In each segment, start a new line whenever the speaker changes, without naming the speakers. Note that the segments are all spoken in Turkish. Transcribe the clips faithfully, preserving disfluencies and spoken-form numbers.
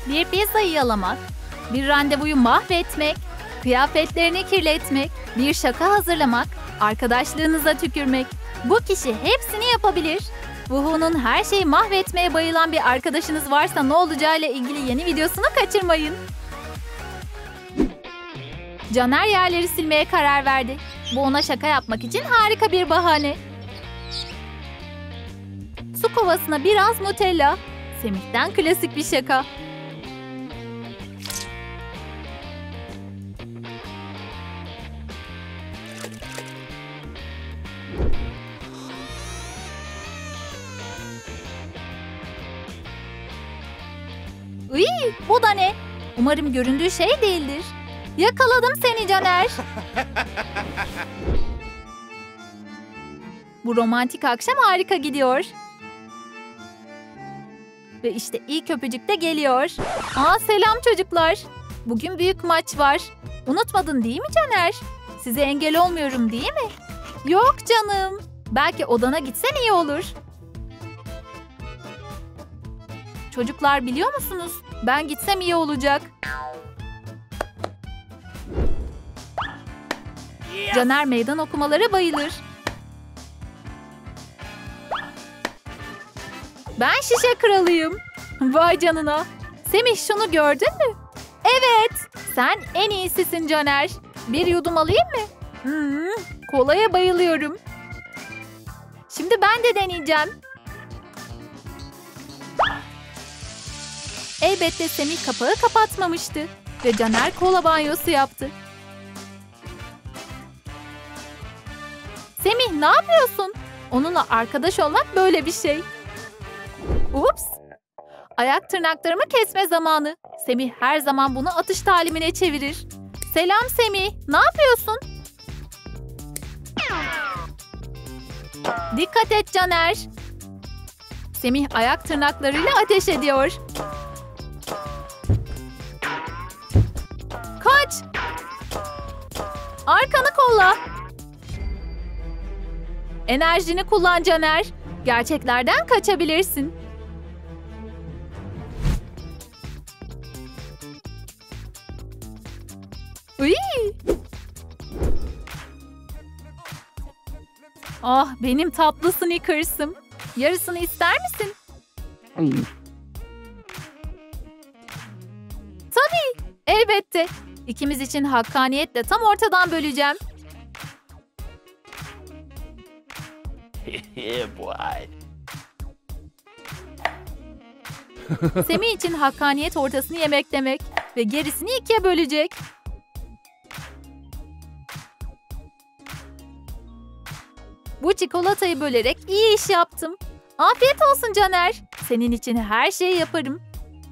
Bir pizzayı yalamak, bir randevuyu mahvetmek, kıyafetlerini kirletmek, bir şaka hazırlamak, arkadaşlığınıza tükürmek. Bu kişi hepsini yapabilir. Vuhu'nun her şeyi mahvetmeye bayılan bir arkadaşınız varsa ne olacağıyla ilgili yeni videosunu kaçırmayın. Caner yerleri silmeye karar verdi. Bu ona şaka yapmak için harika bir bahane. Su kovasına biraz Nutella. Semih'ten klasik bir şaka. Iy, bu da ne? Umarım göründüğü şey değildir. Yakaladım seni Caner. Bu romantik akşam harika gidiyor. Ve işte ilk öpücük de geliyor. Aa, selam çocuklar. Bugün büyük maç var. Unutmadın değil mi Caner? Size engel olmuyorum değil mi? Yok canım. Belki odana gitsen iyi olur. Çocuklar biliyor musunuz? Ben gitsem iyi olacak. Caner meydan okumalara bayılır. Ben şişe kralıyım. Vay canına. Semih şunu gördün mü? Evet. Sen en iyisisin Caner. Bir yudum alayım mı? Hmm, kolaya bayılıyorum. Şimdi ben de deneyeceğim. Elbette Semih kapağı kapatmamıştı. Ve Caner kola banyosu yaptı. Semih ne yapıyorsun? Onunla arkadaş olmak böyle bir şey. Ups. Ayak tırnaklarımı kesme zamanı. Semih her zaman bunu atış talimine çevirir. Selam Semih. Ne yapıyorsun? Dikkat et Caner. Semih ayak tırnaklarıyla ateş ediyor. Kaç. Arkanı kolla. Enerjini kullan Caner. Gerçeklerden kaçabilirsin. Uy! Ah, benim tatlı Snickers'ım. Yarısını ister misin? Tabii, elbette. İkimiz için hakkaniyetle tam ortadan böleceğim. Semih için hakkaniyet ortasını yemek demek ve gerisini ikiye bölecek. Bu çikolatayı bölerek iyi iş yaptım. Afiyet olsun Caner. Senin için her şeyi yaparım.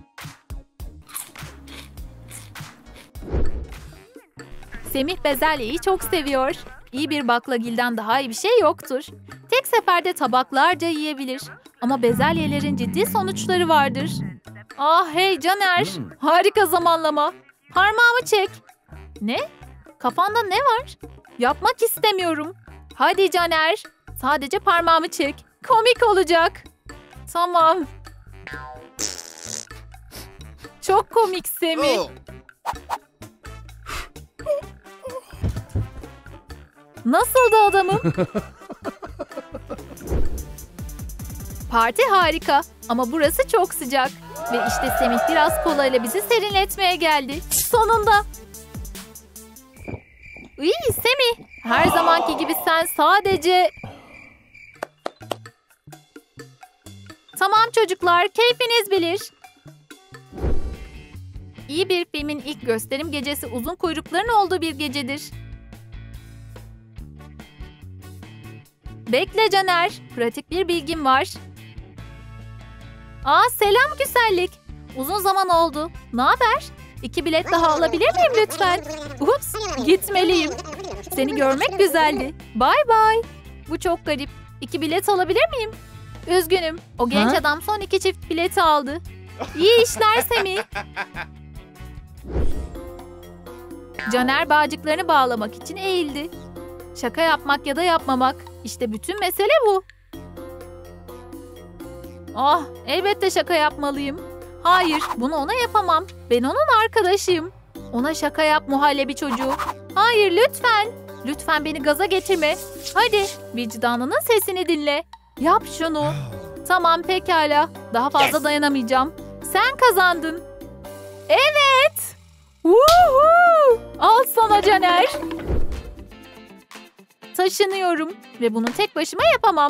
Semih bezelyeyi çok seviyor. İyi bir baklagilden daha iyi bir şey yoktur. Tek seferde tabaklarca yiyebilir. Ama bezelyelerin ciddi sonuçları vardır. Ah hey Caner. Harika zamanlama. Parmağımı çek. Ne? Kafanda ne var? Yapmak istemiyorum. Hadi Caner. Sadece parmağımı çek. Komik olacak. Tamam. Çok komik Semih. Nasıldı adamım? Parti harika ama burası çok sıcak. Ve işte Semih biraz kolayla bizi serinletmeye geldi. Sonunda. İyi Semih. Her zamanki gibi sen sadece... Tamam çocuklar, keyfiniz bilir. İyi bir filmin ilk gösterim gecesi uzun kuyrukların olduğu bir gecedir. Bekle Caner, pratik bir bilgim var. Aa selam güzellik. Uzun zaman oldu. Ne haber? İki bilet daha alabilir miyim lütfen? Ups, gitmeliyim. Seni görmek güzeldi. Bye bye. Bu çok garip. İki bilet alabilir miyim? Üzgünüm. O genç ha? adam son iki çift bileti aldı. İyi işler Semih. Caner bağcıklarını bağlamak için eğildi. Şaka yapmak ya da yapmamak. İşte bütün mesele bu. Ah, elbette şaka yapmalıyım. Hayır, bunu ona yapamam. Ben onun arkadaşıyım. Ona şaka yap muhallebi çocuğu. Hayır, lütfen. Lütfen beni gaza getirme. Hadi, vicdanının sesini dinle. Yap şunu. Tamam, pekala. Daha fazla dayanamayacağım. Sen kazandın. Evet. Woohoo! Al sana Caner. Taşınıyorum ve bunu tek başıma yapamam.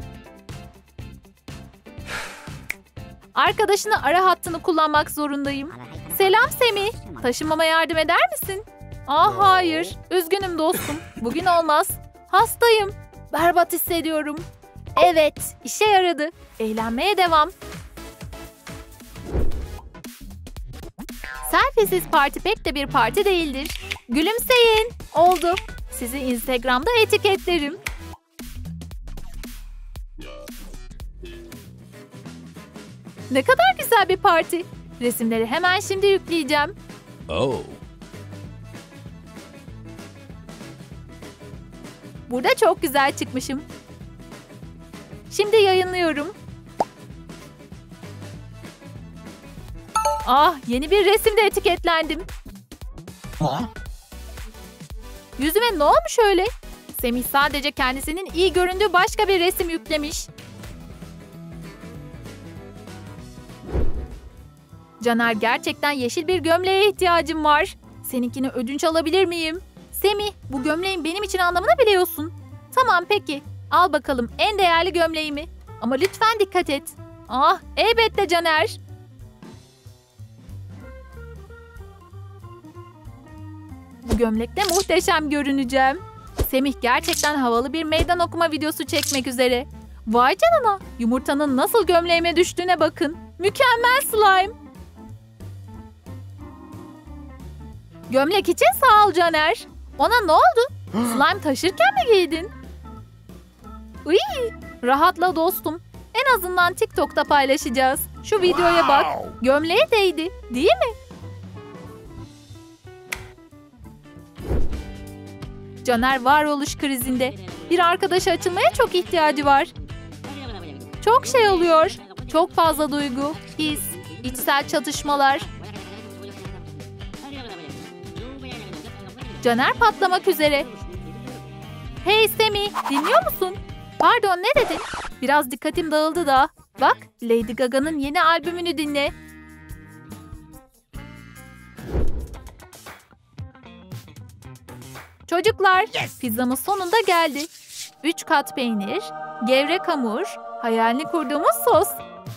Arkadaşını ara hattını kullanmak zorundayım. Selam Semih. Taşınmama yardım eder misin? Ah hayır. Üzgünüm dostum. Bugün olmaz. Hastayım. Berbat hissediyorum. Evet, işe yaradı. Eğlenmeye devam. Selfiesiz parti pek de bir parti değildir. Gülümseyin. Oldu. Sizi Instagram'da etiketlerim. Ne kadar güzel bir parti. Resimleri hemen şimdi yükleyeceğim.
Oh.
Burada çok güzel çıkmışım. Şimdi yayınlıyorum. Ah, yeni bir resimde etiketlendim. Yüzüme ne olmuş öyle? Semih sadece kendisinin iyi göründüğü başka bir resim yüklemiş. Caner, gerçekten yeşil bir gömleğe ihtiyacım var. Seninkini ödünç alabilir miyim? Semih, bu gömleğin benim için anlamını biliyorsun. Tamam peki. Al bakalım en değerli gömleğimi. Ama lütfen dikkat et. Ah, elbette Caner. Bu gömlekle muhteşem görüneceğim. Semih gerçekten havalı bir meydan okuma videosu çekmek üzere. Vay canına, yumurtanın nasıl gömleğime düştüğüne bakın. Mükemmel slime. Gömlek için sağ ol Caner. Ona ne oldu? Slime taşırken mi giydin? Uy, rahatla dostum. En azından TikTok'ta paylaşacağız. Şu videoya bak. Gömleğe değdi, değil mi? Caner varoluş krizinde. Bir arkadaşa açılmaya çok ihtiyacı var. Çok şey oluyor. Çok fazla duygu, his, içsel çatışmalar. Caner patlamak üzere. Hey Semih, dinliyor musun? Pardon, ne dedin? Biraz dikkatim dağıldı da. Bak, Lady Gaga'nın yeni albümünü dinle. Çocuklar, yes! Pizzamız sonunda geldi. Üç kat peynir, gevrek hamur, hayalini kurduğumuz sos.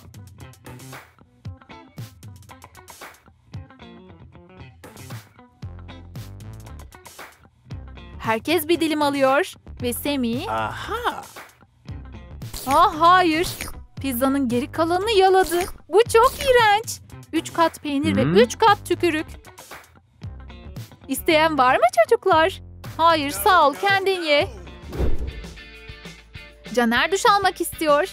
Herkes bir dilim alıyor ve Semih...
Aha.
Ah hayır, pizzanın geri kalanını yaladı. Bu çok iğrenç. Üç kat peynir hmm. ve üç kat tükürük. İsteyen var mı çocuklar? Hayır, sağ ol, kendin ye. Caner duş almak istiyor.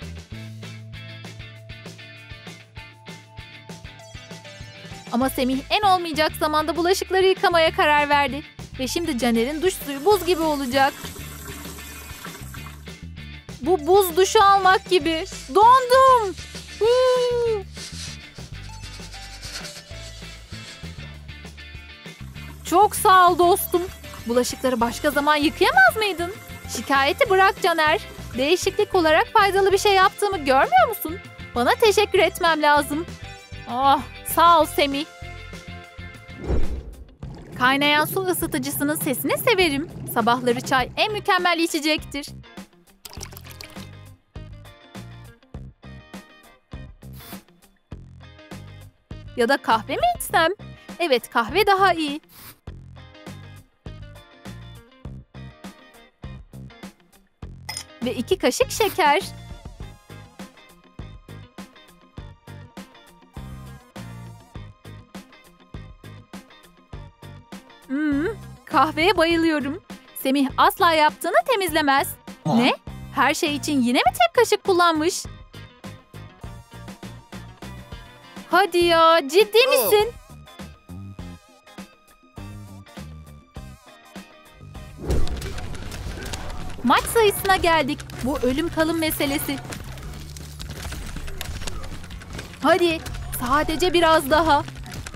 Ama Semih en olmayacak zamanda bulaşıkları yıkamaya karar verdi. Ve şimdi Caner'in duş suyu buz gibi olacak. Bu buz duşu almak gibi. Dondum. Huu. Çok sağ ol dostum. Bulaşıkları başka zaman yıkayamaz mıydın? Şikayeti bırak Caner. Değişiklik olarak faydalı bir şey yaptığımı görmüyor musun? Bana teşekkür etmem lazım. Ah, sağ ol Semih. Kaynayan su ısıtıcısının sesini severim. Sabahları çay en mükemmel içecektir. Ya da kahve mi içsem? Evet, kahve daha iyi. Ve iki kaşık şeker. Hmm, kahveye bayılıyorum. Semih asla yaptığını temizlemez.
Aa.
Ne? Her şey için yine mi tek kaşık kullanmış? Hadi ya, ciddi misin? Maç sayısına geldik. Bu ölüm kalım meselesi. Hadi, Sadece biraz daha.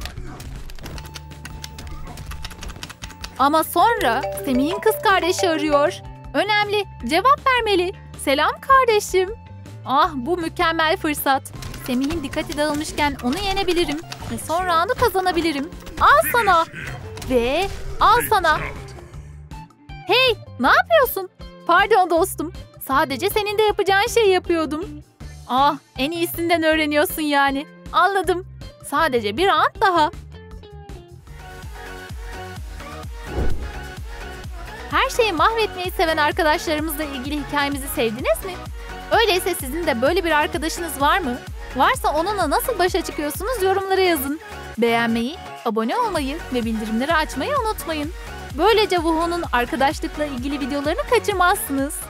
Ama sonra Semih'in kız kardeşi arıyor. Önemli, cevap vermeli. Selam kardeşim. Ah, bu mükemmel fırsat. Semih'in dikkati dağılmışken onu yenebilirim. Ve sonra onu kazanabilirim. Al sana. Ve al sana. Hey, ne yapıyorsun? Pardon dostum. Sadece senin de yapacağın şeyi yapıyordum. Ah, en iyisinden öğreniyorsun yani. Anladım. Sadece bir round daha. Her şeyi mahvetmeyi seven arkadaşlarımızla ilgili hikayemizi sevdiniz mi? Öyleyse sizin de böyle bir arkadaşınız var mı? Varsa onunla nasıl başa çıkıyorsunuz yorumlara yazın. Beğenmeyi, abone olmayı ve bildirimleri açmayı unutmayın. Böylece Woohoo'nun arkadaşlıkla ilgili videolarını kaçırmazsınız.